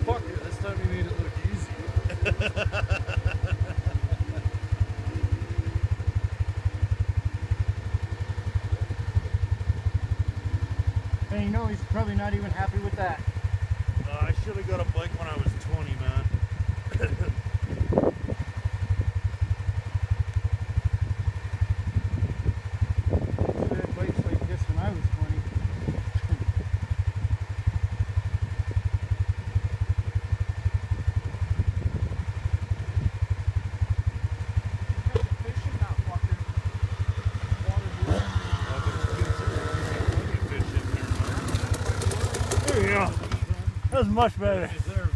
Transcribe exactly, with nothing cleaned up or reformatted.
Fuck it, this time you made it look easy. And you know he's probably not even happy with that. Uh, I should have got a bike when I was twenty, man. I had bikes like this when I was twenty. Fishing that fucker. Water There you go. That was much better.